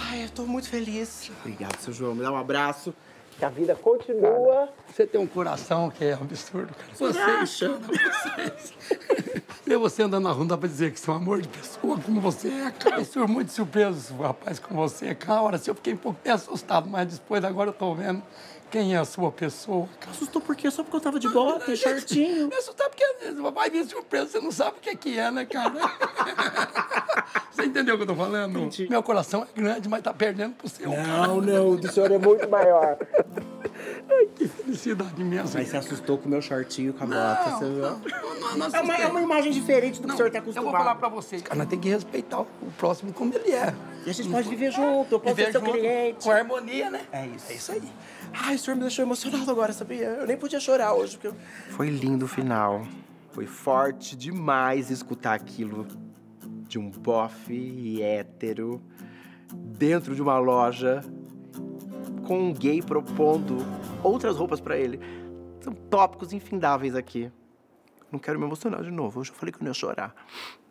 Ai, eu tô muito feliz. Obrigado, seu João. Me dá um abraço. Que a vida continua. Cara, você tem um coração que é absurdo, cara. Você acha? Ver você andando na rua, dá pra dizer que você é um amor de pessoa, como você é, cara. Eu estou muito surpreso, rapaz, com você. Cara, hora assim, eu fiquei um pouco até assustado, mas depois agora eu tô vendo quem é a sua pessoa, cara. Assustou por quê? Só porque eu tava de bota, shortinho. Me assustar porque às vezes vai vir surpresa, você não sabe o que é, né, cara? Você entendeu o que eu tô falando? Entendi. Meu coração é grande, mas tá perdendo pro seu, cara. Não, o do senhor é muito maior. Ai, que felicidade imensa. Mas você assustou com o meu shortinho, com a bota, você viu? Não, É uma imagem diferente do que o senhor tá acostumado. Eu vou falar pra você, cara, nós temos que respeitar o próximo como ele é. E a gente pode viver junto, eu posso ser seu cliente. Com harmonia, né? É isso. É isso aí. Ai, o senhor me deixou emocionado agora, sabia? Eu nem podia chorar hoje, porque Foi lindo o final. Foi forte demais escutar aquilo de um bofe hétero dentro de uma loja com um gay propondo outras roupas pra ele. São tópicos infindáveis aqui. Não quero me emocionar de novo. Hoje eu falei que eu não ia chorar.